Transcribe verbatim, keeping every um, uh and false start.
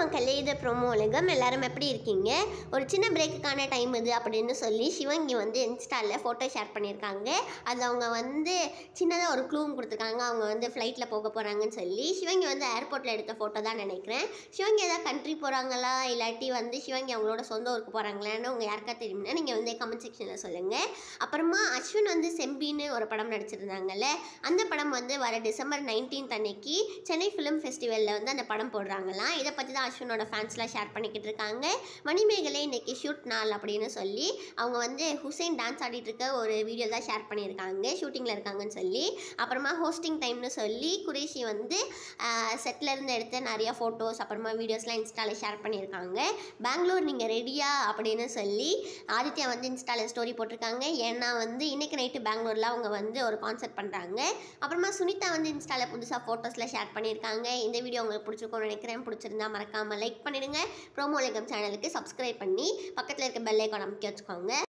மக்களே, இது ப்ரோமோ உலகம். எல்லாரும் எப்படி இருக்கீங்க? ஒரு சின்ன பிரேக்குக்கான டைம் இது அப்படின்னு சொல்லி சிவங்கி வந்து இன்ஸ்டாவில் ஃபோட்டோ ஷேர் பண்ணியிருக்காங்க. அது அவங்க வந்து சின்னதாக ஒரு க்ளூவும் கொடுத்துருக்காங்க. அவங்க வந்து ஃப்ளைட்டில் போக போகிறாங்கன்னு சொல்லி. சிவங்கி வந்து ஏர்போர்ட்டில் எடுத்த ஃபோட்டோ தான் நினைக்கிறேன். சிவங்கி ஏதாவது கண்ட்ரி போகிறாங்களா, இல்லாட்டி வந்து சிவங்கி அவங்களோட சொந்த ஊருக்கு போகிறாங்களான்னு உங்கள் யாருக்கா தெரியும்னா நீங்கள் வந்து கமெண்ட் செக்ஷனில் சொல்லுங்கள். அப்புறமா அஸ்வின் வந்து செம்பின்னு ஒரு படம் நடிச்சிருந்தாங்கல்ல, அந்த படம் வந்து வர டிசம்பர் நைன்டீன்த் அன்னைக்கு சென்னை ஃபிலிம் ஃபெஸ்டிவலில் வந்து அந்த படம் போடுறாங்களாம். இதை பற்றி தான் அஸ்வினோட ஃபேன்ஸ்லாம் ஷேர் பண்ணிக்கிட்டு இருக்காங்க. மணிமேகலை இன்னைக்கு ஷூட் நாள் அப்படின்னு சொல்லி அவங்க வந்து ஹுசைன் டான்ஸ் ஆடிட்டு இருக்க ஒரு வீடியோ தான் ஷேர் பண்ணியிருக்காங்க, ஷூட்டிங்கில் இருக்காங்கன்னு சொல்லி. அப்புறமா ஹோஸ்டிங் டைம்னு சொல்லி குரேஷி வந்து செட்டில் இருந்து எடுத்த நிறையா ஃபோட்டோஸ் அப்புறமா வீடியோஸ்லாம் இன்ஸ்டாவில் ஷேர் பண்ணியிருக்காங்க. பெங்களூர் நீங்கள் ரெடியா அப்படின்னு சொல்லி ஆதித்யா வந்து இன்ஸ்டாவில் ஸ்டோரி போட்டிருக்காங்க. ஏன்னா வந்து இன்றைக்கி நைட்டு பெங்களூரில் அவங்க வந்து ஒரு கான்சர்ட் பண்ணுறாங்க. அப்புறமா சுனிதா வந்து இன்ஸ்டாவில் புதுசாக ஃபோட்டோஸில் ஷேர் பண்ணியிருக்காங்க. இந்த வீடியோ உங்களுக்கு பிடிச்சிருக்கும்னு நினைக்கிறேன். பிடிச்சிருந்தா மறக்காமல் லைக் பண்ணிடுங்க. ப்ரோமோ உலகம் சேனலுக்கு சப்ஸ்கிரைப் பண்ணி பக்கத்தில் இருக்க பெல் ஐகான் அமைக்க வச்சுக்கோங்க.